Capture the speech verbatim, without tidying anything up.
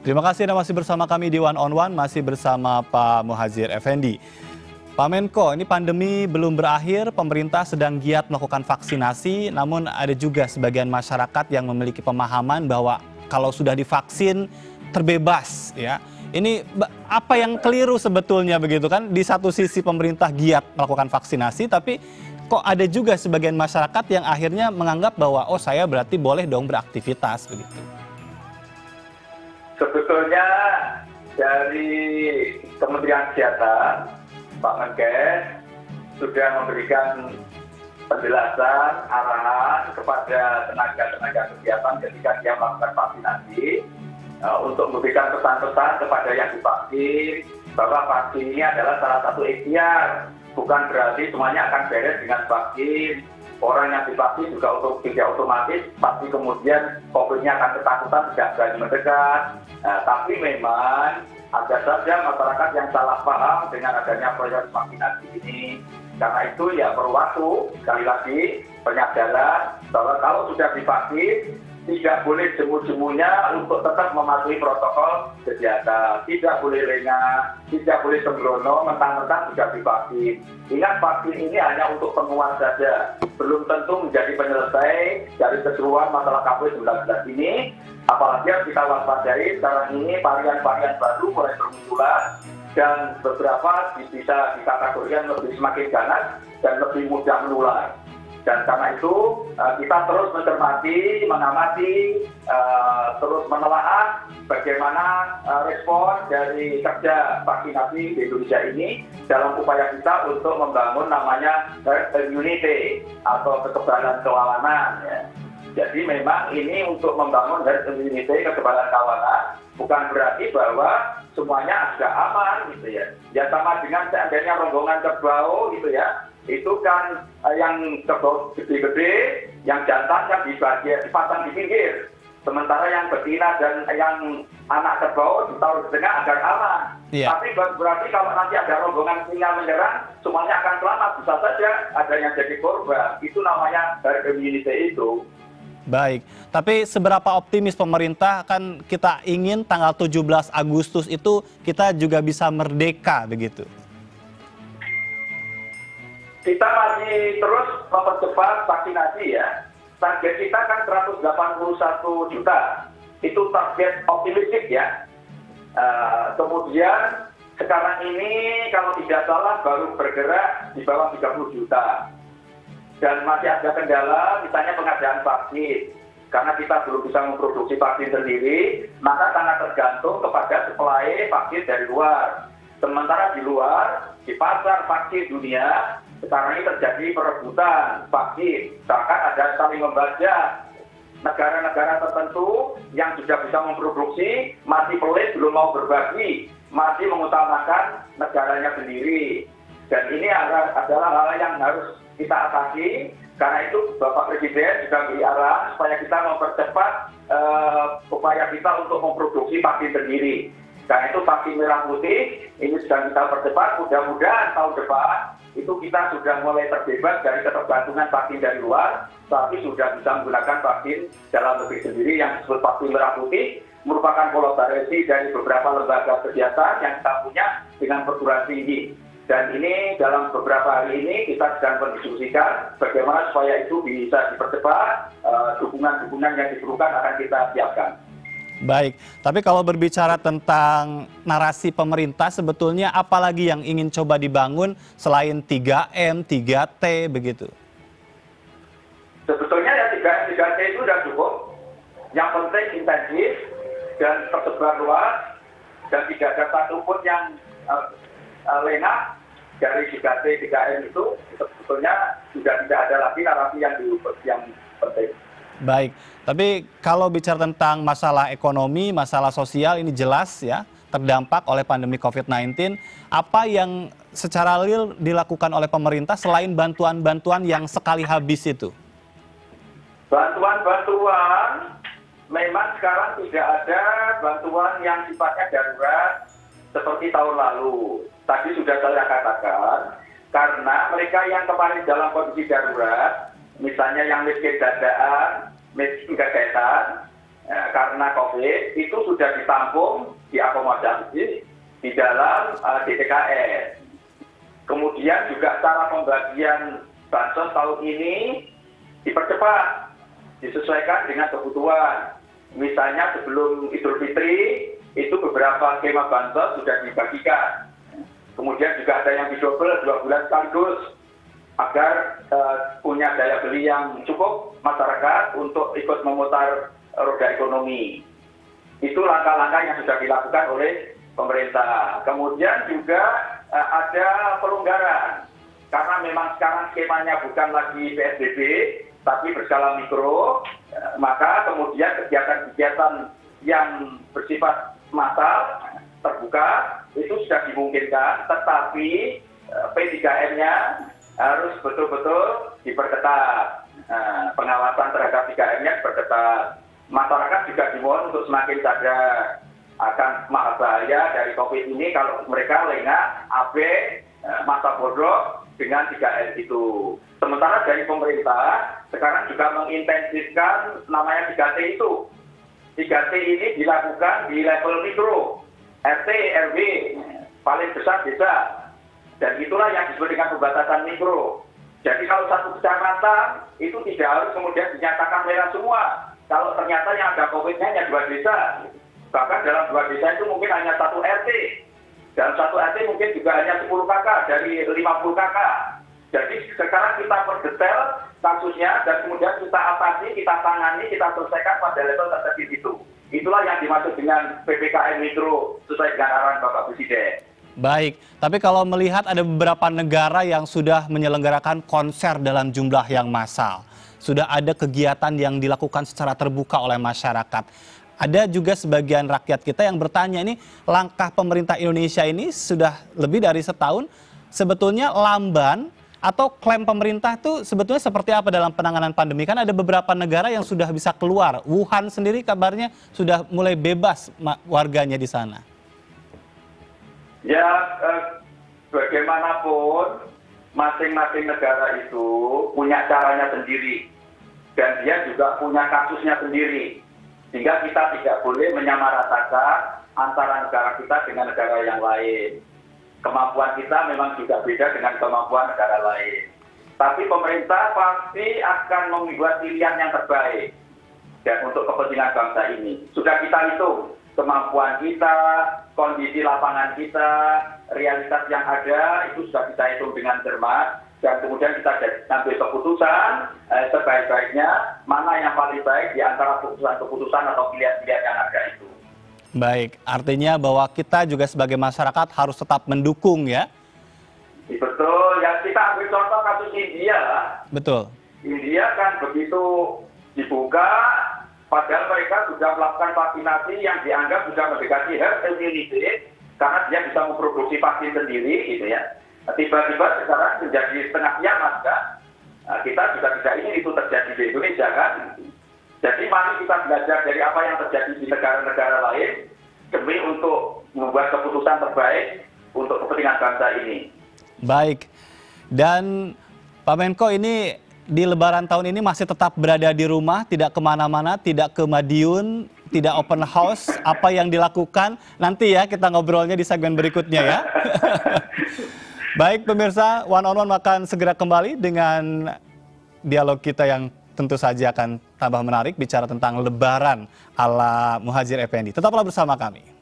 Terima kasih Anda masih bersama kami di One on One, masih bersama Pak Muhadjir Effendi. Pak Menko, ini pandemi belum berakhir, pemerintah sedang giat melakukan vaksinasi, namun ada juga sebagian masyarakat yang memiliki pemahaman bahwa kalau sudah divaksin terbebas, ya. Ini apa yang keliru sebetulnya begitu kan? Di satu sisi pemerintah giat melakukan vaksinasi, tapi kok ada juga sebagian masyarakat yang akhirnya menganggap bahwa oh saya berarti boleh dong beraktivitas begitu. Sebetulnya dari Kementerian Kesehatan, Pak Menkes sudah memberikan penjelasan, arahan kepada tenaga-tenaga kesehatan ketika dia melakukan vaksinasi uh, untuk memberikan pesan-pesan kepada yang divaksin bahwa vaksin ini adalah salah satu ikhtiar, bukan berarti semuanya akan beres dengan vaksin. Orang yang divaksin juga untuk tidak otomatis pasti kemudian COVID-nya akan ketakutan, tidak berani mendekat. Nah, tapi memang ada saja masyarakat yang salah paham dengan adanya proses vaksinasi ini. Karena itu ya perlu waktu, sekali lagi penyadaran bahwa kalau sudah divaksin tidak boleh jemu-jemunya untuk tetap mematuhi protokol kesehatan. Tidak boleh lengah, tidak boleh sembrono, mentang-mentang sudah divaksin. Ingat, vaksin ini hanya untuk penguat saja, belum tentu menjadi penyelesai dari keseruan masalah COVID sembilan belas ini. Apalagi yang kita waspadai sekarang ini varian-varian baru mulai bermunculan dan beberapa bisa dikategorikan lebih semakin ganas dan lebih mudah menular. Dan karena itu kita terus mencermati, mengamati, terus menelaah bagaimana respon dari kerja vaksinasi di Indonesia ini dalam upaya kita untuk membangun namanya herd immunity atau kekebalan kawanan. Ya. Jadi memang ini untuk membangun herd immunity, kekebalan kawanan, bukan berarti bahwa semuanya sudah aman gitu ya. Ya sama dengan seandainya rombongan kerbau gitu ya. Itu kan uh, yang kerbau gede-gede, yang jantan kan dibagi, dipasang di pinggir. Sementara yang betina dan yang anak kerbau ditaruh di tengah agar aman. Yeah. Tapi berarti kalau nanti ada rombongan singa menyerang, semuanya akan selamat. Bisa saja ada yang jadi korban. Itu namanya herd immunity itu. Baik, tapi seberapa optimis pemerintah kan kita ingin tanggal tujuh belas Agustus itu kita juga bisa merdeka begitu? Kita masih terus mempercepat vaksinasi ya. Target kita kan seratus delapan puluh satu juta. Itu target optimistik ya. Uh, kemudian sekarang ini kalau tidak salah baru bergerak di bawah tiga puluh juta. Dan masih ada kendala misalnya pengadaan vaksin. Karena kita belum bisa memproduksi vaksin sendiri, maka sangat tergantung kepada suplai vaksin dari luar. Sementara di luar, di pasar vaksin dunia, sekarang ini terjadi perebutan vaksin. Bahkan ada saling membaca. Negara-negara tertentu yang sudah bisa memproduksi, masih pelit, belum mau berbagi. Masih mengutamakan negaranya sendiri. Dan ini adalah hal yang harus kita atasi. Karena itu Bapak Presiden juga beri arahan supaya kita mempercepat uh, upaya kita untuk memproduksi vaksin sendiri. Karena itu vaksin merah putih ini sedang kita percepat. Mudah-mudahan tahun depan itu kita sudah mulai terbebas dari ketergantungan vaksin dari luar, tapi sudah bisa menggunakan vaksin dalam negeri sendiri yang disebut vaksin merah putih, merupakan kolaborasi dari beberapa lembaga kesehatan yang kita punya dengan perguruan tinggi. Dan ini dalam beberapa hari ini kita sedang mendiskusikan bagaimana supaya itu bisa dipercepat, uh, dukungan-dukungan yang diperlukan akan kita siapkan. Baik, tapi kalau berbicara tentang narasi pemerintah, sebetulnya apa lagi yang ingin coba dibangun selain tiga M, tiga T begitu? Sebetulnya ya tiga M, tiga T itu sudah cukup. Yang penting intensif dan tersebar luas dan tidak ada satupun yang uh, uh, lengah dari tiga T, tiga M itu sebetulnya sudah tidak ada lagi narasi yang, di, yang penting. Baik, tapi kalau bicara tentang masalah ekonomi, masalah sosial ini jelas ya terdampak oleh pandemi COVID sembilan belas. Apa yang secara real dilakukan oleh pemerintah selain bantuan-bantuan yang sekali habis itu? Bantuan-bantuan memang sekarang tidak ada bantuan yang sifatnya darurat seperti tahun lalu. Tadi sudah saya katakan, karena mereka yang kemarin dalam kondisi darurat, misalnya yang miskin dadaan, miskin kegiatan, eh, karena COVID itu sudah ditampung, diakomodasi di dalam uh, D T K S. Kemudian juga cara pembagian bansos tahun ini dipercepat, disesuaikan dengan kebutuhan. Misalnya sebelum Idul Fitri, itu beberapa skema bansos sudah dibagikan. Kemudian juga ada yang didobel dua bulan sekaligus, agar uh, punya daya beli yang cukup masyarakat untuk ikut memutar roda ekonomi. Itu langkah-langkah yang sudah dilakukan oleh pemerintah. Kemudian juga uh, ada pelonggaran. Karena memang sekarang skemanya bukan lagi P S B B, tapi berskala mikro, uh, maka kemudian kegiatan-kegiatan yang bersifat massal, terbuka, itu sudah dimungkinkan, tetapi uh, P tiga M-nya harus betul-betul diperketat. Nah, pengawasan terhadap tiga M-nya diperketat. Masyarakat juga dimohon untuk semakin sadar akan mahal bahaya dari COVID ini kalau mereka lengah, abe, masa bodoh dengan tiga M itu. Sementara dari pemerintah sekarang juga mengintensifkan namanya tiga T itu. tiga T ini dilakukan di level mikro, R T, R W, paling besar desa. Dan itulah yang disebut dengan pembatasan mikro. Jadi kalau satu kecamatan itu tidak harus kemudian dinyatakan merah semua. Kalau ternyata yang ada COVID-nya hanya dua desa. Bahkan dalam dua desa itu mungkin hanya satu R T. Dan satu R T mungkin juga hanya sepuluh kakak dari lima puluh kakak. Jadi sekarang kita perdetail kasusnya dan kemudian kita atasi, kita tangani, kita selesaikan pada level terkecil itu. Itulah yang dimaksud dengan P P K M Mikro sesuai dengan arahan Bapak Presiden. Baik, tapi kalau melihat ada beberapa negara yang sudah menyelenggarakan konser dalam jumlah yang massal. Sudah ada kegiatan yang dilakukan secara terbuka oleh masyarakat. Ada juga sebagian rakyat kita yang bertanya, ini langkah pemerintah Indonesia ini sudah lebih dari setahun, sebetulnya lamban atau klaim pemerintah itu sebetulnya seperti apa dalam penanganan pandemi? Kan ada beberapa negara yang sudah bisa keluar. Wuhan sendiri kabarnya sudah mulai bebas warganya di sana. Ya, eh, bagaimanapun masing-masing negara itu punya caranya sendiri. Dan dia juga punya kasusnya sendiri. Sehingga kita tidak boleh menyamaratakan antara negara kita dengan negara yang lain. Kemampuan kita memang juga beda dengan kemampuan negara lain. Tapi pemerintah pasti akan membuat pilihan yang terbaik. Dan untuk kepentingan bangsa ini. Sudah kita hitung kemampuan kita, kondisi lapangan kita, realitas yang ada, itu sudah kita hitung dengan cermat. Dan kemudian kita ambil keputusan eh, sebaik-baiknya, mana yang paling baik di antara keputusan-keputusan atau pilihan-pilihan yang ada itu. Baik, artinya bahwa kita juga sebagai masyarakat harus tetap mendukung ya? Betul, ya kita ambil contoh kasus India. Betul. India kan begitu dibuka, padahal mereka sudah melakukan vaksinasi yang dianggap sudah mendekati herd immunity, karena dia bisa memproduksi vaksin sendiri gitu ya. Tiba-tiba sekarang menjadi setengah kiamat kan. Nah, kita juga tidak ingin itu terjadi di Indonesia kan. Jadi mari kita belajar dari apa yang terjadi di negara-negara lain demi untuk membuat keputusan terbaik untuk kepentingan bangsa ini. Baik. Dan Pak Menko ini di Lebaran tahun ini masih tetap berada di rumah, tidak kemana-mana, tidak ke Madiun, tidak open house. Apa yang dilakukan nanti ya kita ngobrolnya di segmen berikutnya ya. Baik pemirsa, One on One akan segera kembali dengan dialog kita yang tentu saja akan tambah menarik bicara tentang Lebaran ala Muhadjir Effendi. Tetaplah bersama kami.